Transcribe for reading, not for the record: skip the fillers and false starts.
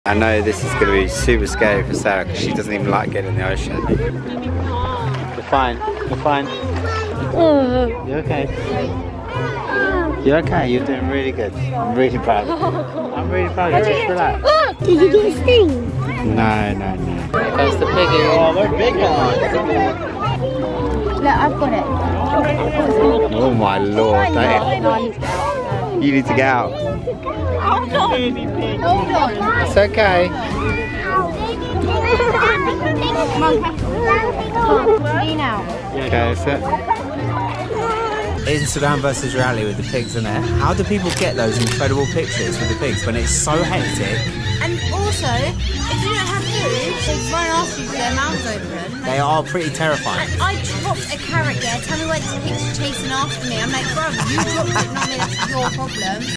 I know this is going to be super scary for Sarah because she doesn't even like getting in the ocean. You're fine. You're fine. You're okay. You're okay. You're doing really good. I'm really proud of you. I'm really proud of you. Just relax. Did you get a sting? No, no, no. Here goes the piggy. Oh, they're big ones. Look, I've got it. Oh my lord. You need to get out. Hold on. Hold on. It's okay. Now. Okay, that's it. Instagram versus reality with the pigs in there. How do people get those incredible pictures with the pigs when it's so hectic? And also, if you don't have food, they run after you with their mouths open. They are pretty terrifying. And I dropped a carrot there. Tell me why this pig's chasing after me. I'm like, bro, you dropped it, not me. That's your problem.